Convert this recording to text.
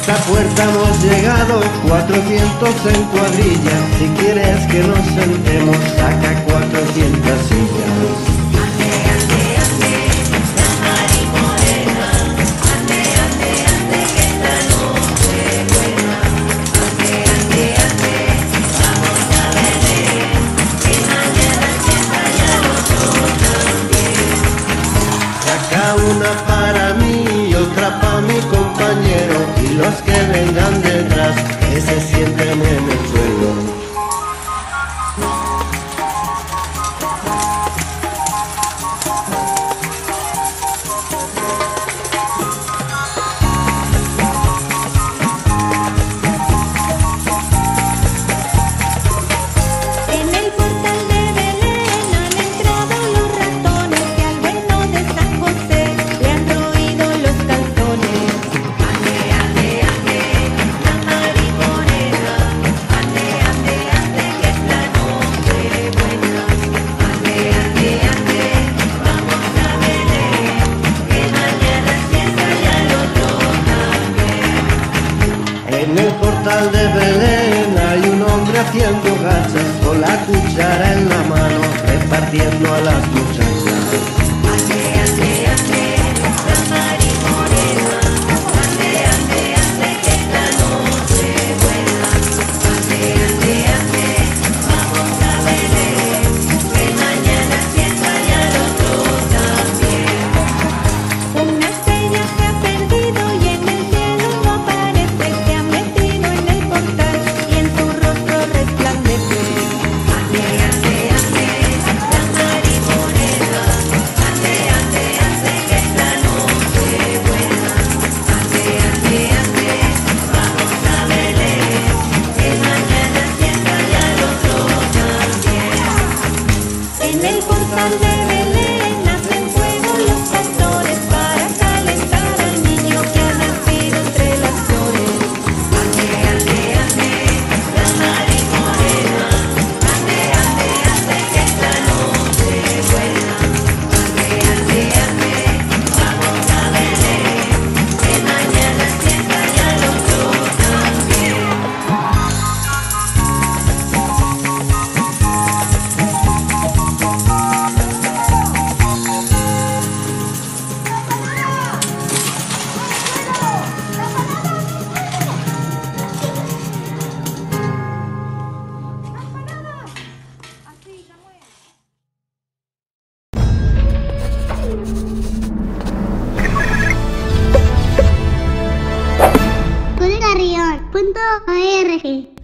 esta puerta hemos llegado, 400 en cuadrilla. Si quieres que nos sentemos, saca 400 sillas. Una para mí y otra para mi compañero, y los que vengan detrás que se sienten en el suelo. En el portal de Belén hay un hombre haciendo gachas, con la cuchara en la mano, repartiendo a las muchachas. Ande, ande, ande, la marimorena. Ande, ande, ande, que esta noche buena. Ande, ande, ande, vamos a Belén, que mañana es fiesta y al otro también. Una estrella se ha perdido y en el cielo no aparece, se ha metido en el portal y en su rostro resplandece. Ande, ande, ande, la marimorena. Ande, ande, ande, que esta noche buena. Ande, ande, ande, vamos a Belén, que mañana es fiesta y al otro también. En el portal de Belén hacen fuego los pastores para calentar al niño que ha nacido entre las flores. Ande, ande, ande, la marimorena. Ande, ande, ande, que esta noche buena. Ande, ande, ande, vamos a Belén, que mañana es fiesta y al otro también. Pulgarrión.org